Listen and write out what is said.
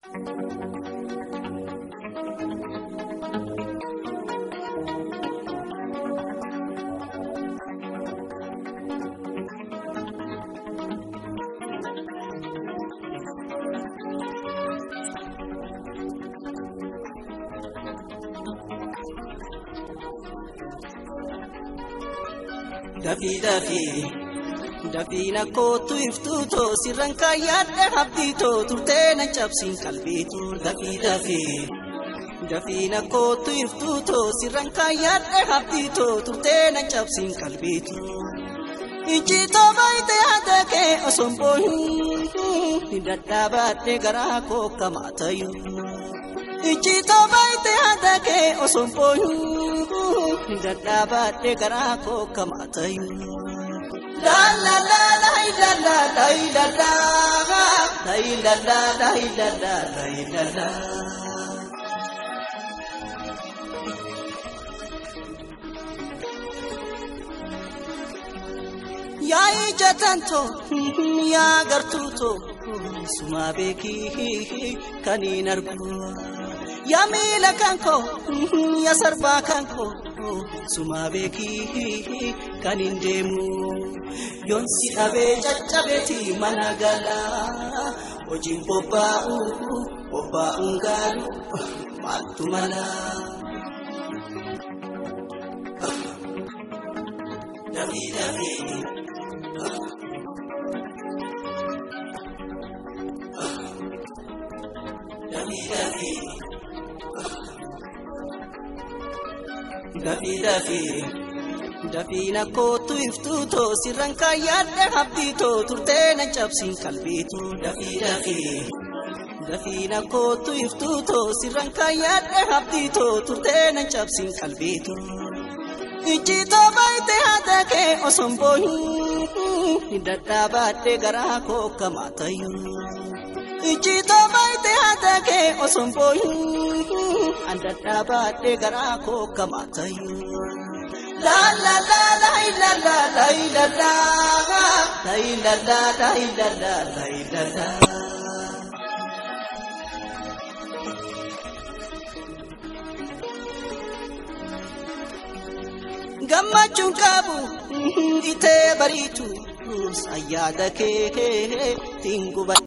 Dafina kotu iftuto siranka yadde habdito turtena chapsin kalbito Dafina kotu iftuto siranka yadde habdito turtena chapsin kalbito Inchito baite adake osombo Hidadabate garako kamatayu Inchito baite adake osombo Hidadabate garako kamatayu La la la la la la la la la la la la la la Ya ijatanto ya gartuto suma beki kanin argu ya mila kanko ya sarba kanko suma beki kanin demu Yonsi abe chachabeti managala ojin boba ungalu matumala Davi Dafina kotu iftuto siranka yadde habdito turtena chapsin kalbito Dafina kotu iftuto siranka yadde habdito turtena chapsin kalbito Inchito baite hadake osombo hidadabate garako kamatayu Inchito baite hadake osombo andadabate garako kamatayu La la la la la la la la la la la la la Gammachun qabu ite baritu sayyada ke tinguba